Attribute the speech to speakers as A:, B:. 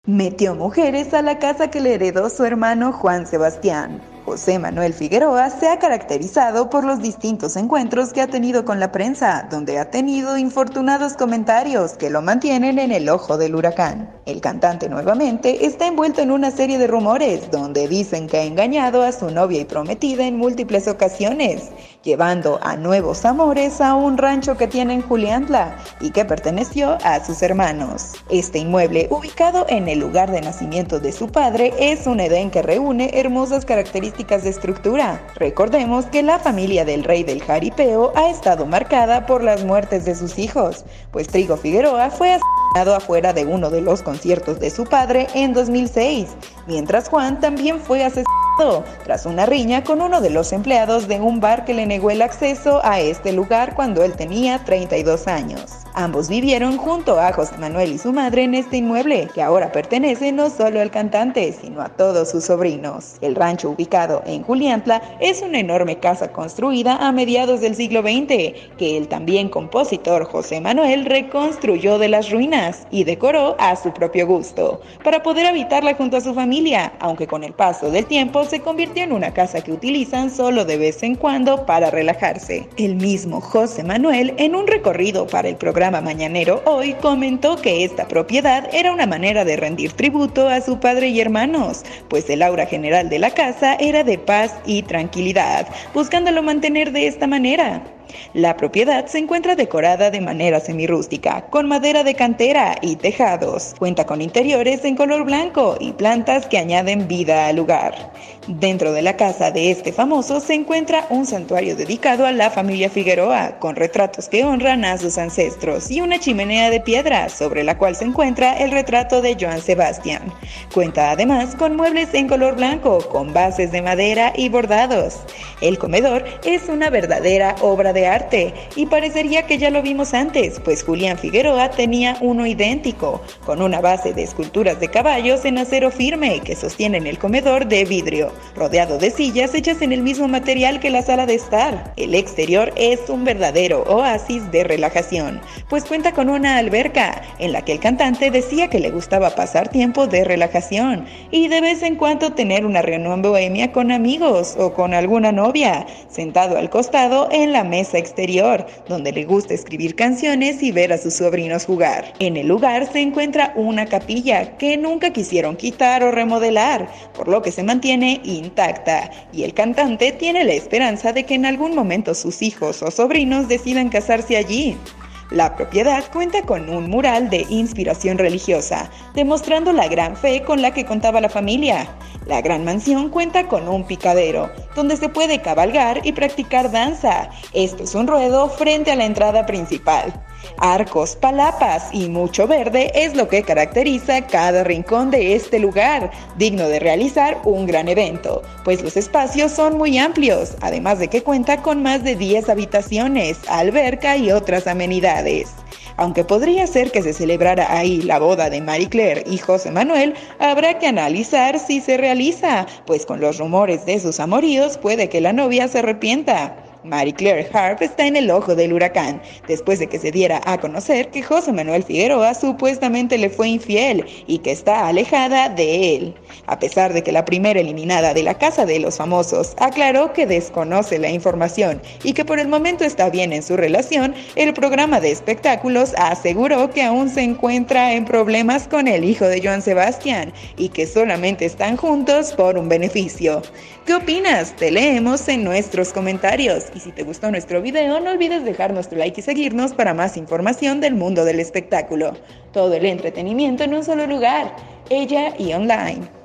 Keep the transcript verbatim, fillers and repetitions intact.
A: Metió mujeres a la casa que le heredó su hermano Juan Sebastián. José Manuel Figueroa se ha caracterizado por los distintos encuentros que ha tenido con la prensa, donde ha tenido infortunados comentarios que lo mantienen en el ojo del huracán. El cantante nuevamente está envuelto en una serie de rumores, donde dicen que ha engañado a su novia y prometida en múltiples ocasiones, llevando a nuevos amores a un rancho que tiene en Juliantla y que perteneció a sus hermanos. Este inmueble, ubicado en el lugar de nacimiento de su padre, es un edén que reúne hermosas características de estructura. Recordemos que la familia del rey del jaripeo ha estado marcada por las muertes de sus hijos, pues Trigo Figueroa fue asesinado afuera de uno de los conciertos de su padre en dos mil seis, mientras Juan también fue asesinado tras una riña con uno de los empleados de un bar que le negó el acceso a este lugar cuando él tenía treinta y dos años. Ambos vivieron junto a José Manuel y su madre en este inmueble, que ahora pertenece no solo al cantante, sino a todos sus sobrinos. El rancho, ubicado en Juliantla, es una enorme casa construida a mediados del siglo veinte, que el también compositor José Manuel reconstruyó de las ruinas y decoró a su propio gusto, para poder habitarla junto a su familia, aunque con el paso del tiempo se convirtió en una casa que utilizan solo de vez en cuando para relajarse. El mismo José Manuel, en un recorrido para el programa Mañanero Hoy, comentó que esta propiedad era una manera de rendir tributo a su padre y hermanos, pues el aura general de la casa era de paz y tranquilidad, buscándolo mantener de esta manera. La propiedad se encuentra decorada de manera semirrústica, con madera de cantera y tejados. Cuenta con interiores en color blanco y plantas que añaden vida al lugar. Dentro de la casa de este famoso se encuentra un santuario dedicado a la familia Figueroa, con retratos que honran a sus ancestros y una chimenea de piedra sobre la cual se encuentra el retrato de Joan Sebastián. Cuenta además con muebles en color blanco, con bases de madera y bordados. El comedor es una verdadera obra de arte y parecería que ya lo vimos antes, pues Julián Figueroa tenía uno idéntico, con una base de esculturas de caballos en acero firme que sostienen el comedor de vidrio, rodeado de sillas hechas en el mismo material que la sala de estar. El exterior es un verdadero oasis de relajación, pues cuenta con una alberca en la que el cantante decía que le gustaba pasar tiempo de relajación y de vez en cuando tener una reunión bohemia con amigos o con alguna novia, sentado al costado en la mesa exterior, donde le gusta escribir canciones y ver a sus sobrinos jugar. En el lugar se encuentra una capilla que nunca quisieron quitar o remodelar, por lo que se mantiene intacta, y el cantante tiene la esperanza de que en algún momento sus hijos o sobrinos decidan casarse allí. La propiedad cuenta con un mural de inspiración religiosa, demostrando la gran fe con la que contaba la familia. La gran mansión cuenta con un picadero, donde se puede cabalgar y practicar danza. Esto es un ruedo frente a la entrada principal. Arcos, palapas y mucho verde es lo que caracteriza cada rincón de este lugar, digno de realizar un gran evento, pues los espacios son muy amplios, además de que cuenta con más de diez habitaciones, alberca y otras amenidades. Aunque podría ser que se celebrara ahí la boda de Marie Claire y José Manuel, habrá que analizar si se realiza, pues con los rumores de sus amoríos puede que la novia se arrepienta. Marie Claire Harp está en el ojo del huracán, después de que se diera a conocer que José Manuel Figueroa supuestamente le fue infiel y que está alejada de él. A pesar de que la primera eliminada de la Casa de los Famosos aclaró que desconoce la información y que por el momento está bien en su relación, el programa de espectáculos aseguró que aún se encuentra en problemas con el hijo de Joan Sebastián y que solamente están juntos por un beneficio. ¿Qué opinas? Te leemos en nuestros comentarios. Y si te gustó nuestro video, no olvides dejar nuestro like y seguirnos para más información del mundo del espectáculo. Todo el entretenimiento en un solo lugar, Ella y Online.